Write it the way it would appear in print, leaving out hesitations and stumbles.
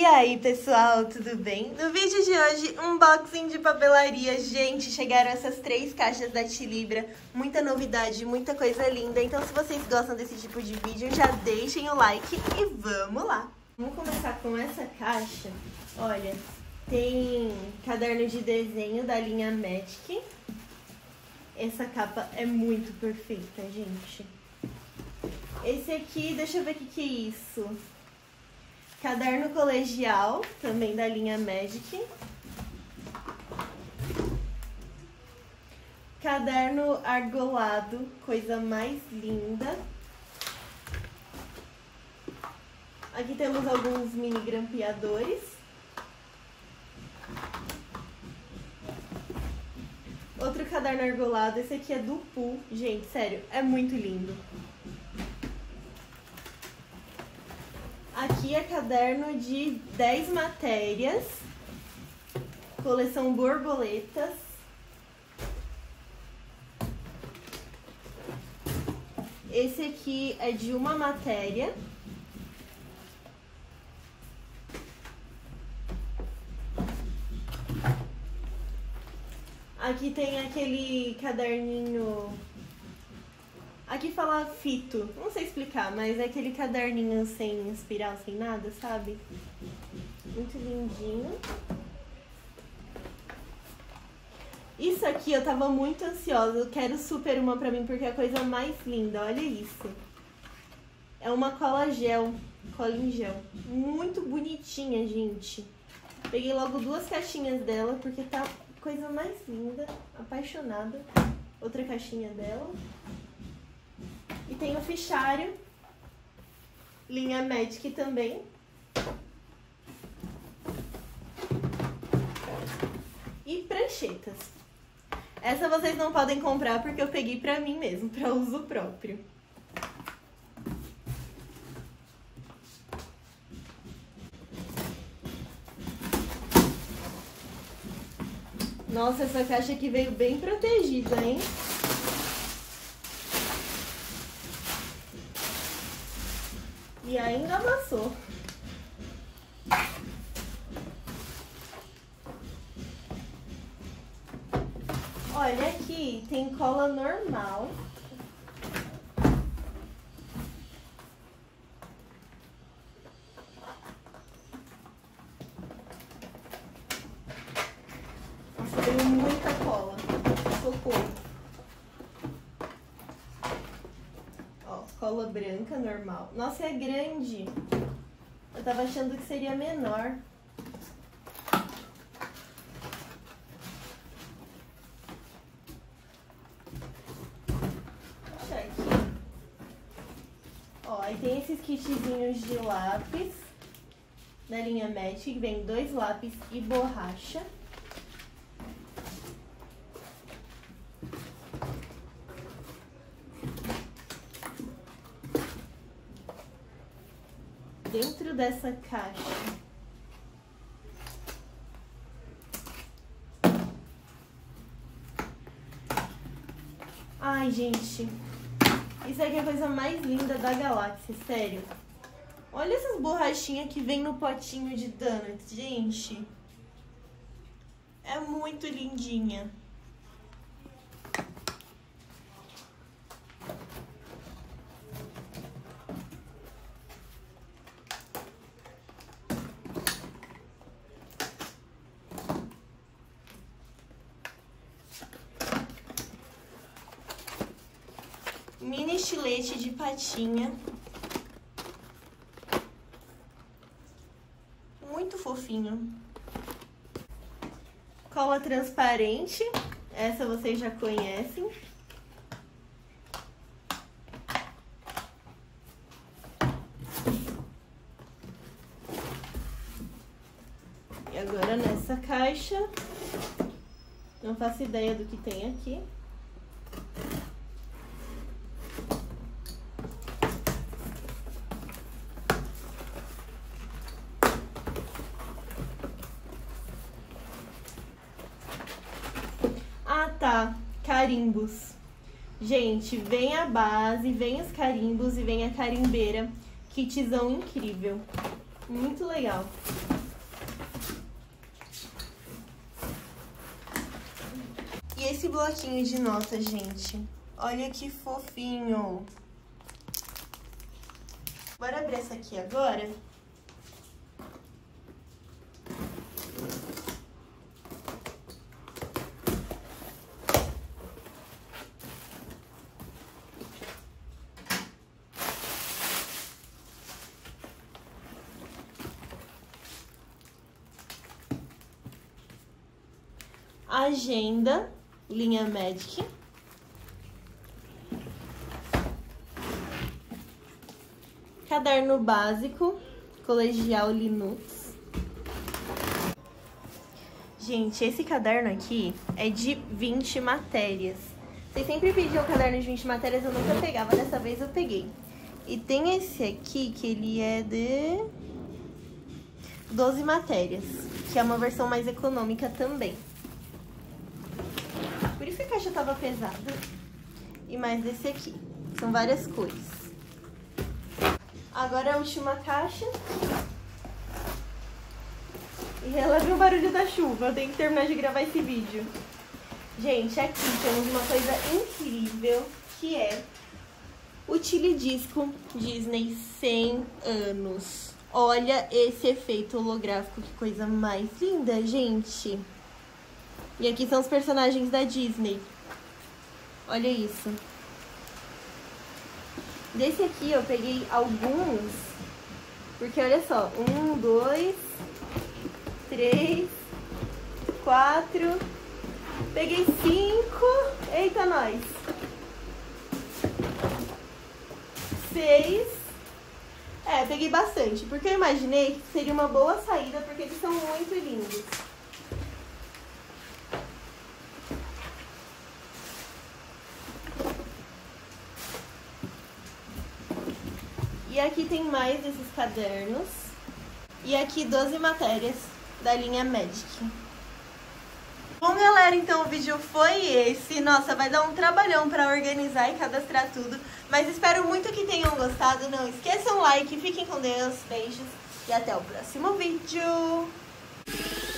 E aí, pessoal, tudo bem? No vídeo de hoje, unboxing de papelaria. Gente, chegaram essas 3 caixas da Tilibra, muita novidade, muita coisa linda. Então, se vocês gostam desse tipo de vídeo, já deixem o like e vamos lá! Vamos começar com essa caixa. Olha, tem caderno de desenho da linha Magic. Essa capa é muito perfeita, gente. Esse aqui, deixa eu ver o que é isso. Caderno colegial, também da linha Magic. Caderno argolado, coisa mais linda. Aqui temos alguns mini grampeadores. Outro caderno argolado, esse aqui é do Pooh. Gente, sério, é muito lindo. Aqui é caderno de 10 matérias, coleção borboletas. Esse aqui é de uma matéria. Aqui tem aquele caderninho... Aqui fala fito, não sei explicar, mas é aquele caderninho sem espiral, sem nada, sabe? Muito lindinho. Isso aqui eu tava muito ansiosa, eu quero super uma pra mim porque é a coisa mais linda, olha isso. É uma cola em gel, muito bonitinha, gente. Peguei logo 2 caixinhas dela porque tá a coisa mais linda, apaixonada. Outra caixinha dela. E tem o fichário, linha Magic também. E pranchetas. Essa vocês não podem comprar porque eu peguei pra mim mesmo, pra uso próprio. Nossa, essa caixa aqui veio bem protegida, hein? E ainda amassou. Olha aqui, tem cola normal. Nossa, veio muita cola. Socorro. Cola branca normal. Nossa, é grande. Eu tava achando que seria menor. Deixa aqui. Ó, aí tem esses kitzinhos de lápis da linha Magic. Vem 2 lápis e borracha. Dentro dessa caixa ai, gente, isso aqui é a coisa mais linda da galáxia, sério. Olha essas borrachinhas que vem no potinho de donuts, gente. É muito lindinha. Mini estilete de patinha. Muito fofinho. Cola transparente. Essa vocês já conhecem. E agora nessa caixa, não faço ideia do que tem aqui. Ah, tá. Carimbos. Gente, vem a base, vem os carimbos e vem a carimbeira. Kitzão incrível. Muito legal. esse bloquinho de notas, gente. Olha que fofinho. Bora abrir essa aqui agora? Agenda, linha Magic. Caderno básico, colegial Linux. Gente, esse caderno aqui é de 20 matérias. Vocês sempre pediam um caderno de 20 matérias, eu nunca pegava, dessa vez eu peguei. E tem esse aqui, que ele é de 12 matérias, que é uma versão mais econômica também. Por isso a caixa tava pesada. E mais desse aqui. São várias cores. Agora a última caixa. E ela viu o barulho da chuva. Eu tenho que terminar de gravar esse vídeo. Gente, aqui temos uma coisa incrível, que é o Chili Disco Disney 100 anos. Olha esse efeito holográfico, que coisa mais linda, gente. E aqui são os personagens da Disney. Olha isso. Desse aqui eu peguei alguns, porque olha só, 1, 2, 3, 4, peguei 5, eita nós, 6, peguei bastante, porque eu imaginei que seria uma boa saída, porque eles são muito lindos. E aqui tem mais desses cadernos. E aqui 12 matérias da linha Magic. Bom, galera, então o vídeo foi esse. Nossa, vai dar um trabalhão pra organizar e cadastrar tudo. Mas espero muito que tenham gostado. Não esqueçam o like, fiquem com Deus, beijos e até o próximo vídeo.